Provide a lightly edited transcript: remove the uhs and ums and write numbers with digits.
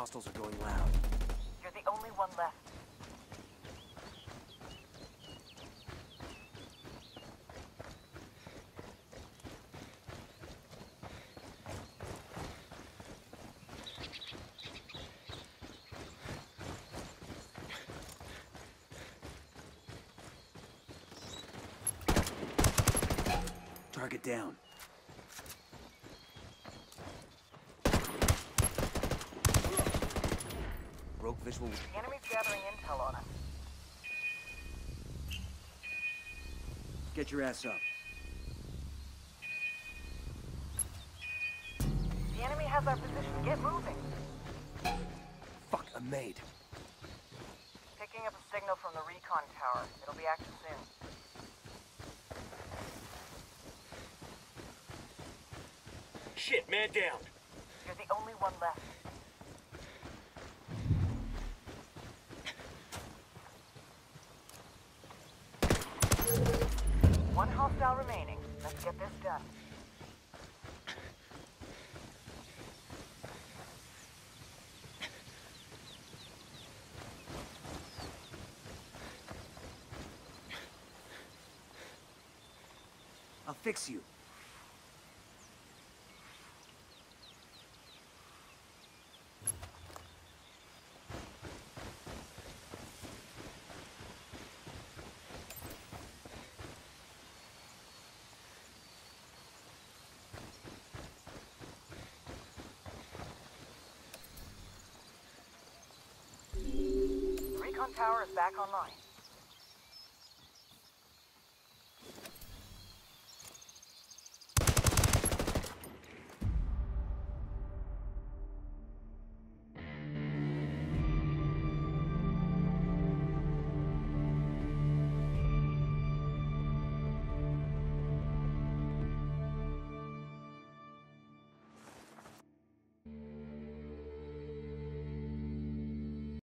hostiles are going loud. You're the only one left. Target down. Broke visual. The enemy's gathering intel on us. Get your ass up. The enemy has our position. Get moving. Fuck, I'm made. Picking up a signal from the recon tower. It'll be active soon. Shit, man down. You're the only one left. One hostile remaining. Let's get this done. I'll fix you. The recon tower is back online.